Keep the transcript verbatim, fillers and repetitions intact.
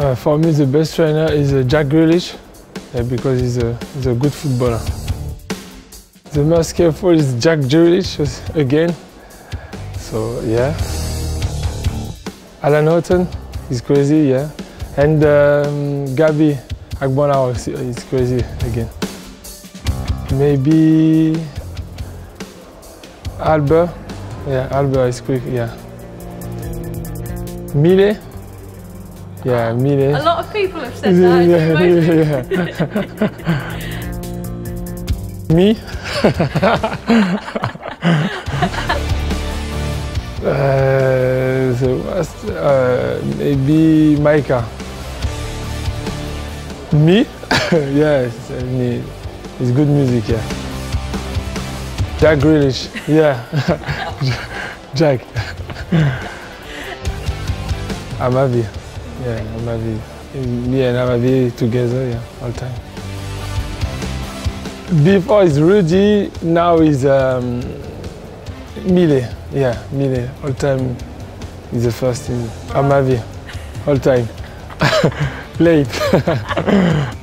Uh, for me, the best trainer is uh, Jack Grealish, yeah, because he's a, he's a good footballer. The most careful is Jack Grealish again. So yeah. Alan Houghton, he's crazy, yeah. And um, Gabi Agbonlahor is crazy again. Maybe Albert, yeah, Albert is quick, yeah. Mile, yeah, Mile. A lot of people have said that. Yeah, yeah. Me? uh, so uh, maybe Micah. Me? Yes, me. It's good music, yeah. Jack Grealish, yeah. Jack. Amavi, yeah, Amavi. Me and Amavi together, yeah, all the time. Before it's Rudy, now is um, Mile, yeah, Mile. All time is the first in Amavi, all time. Late.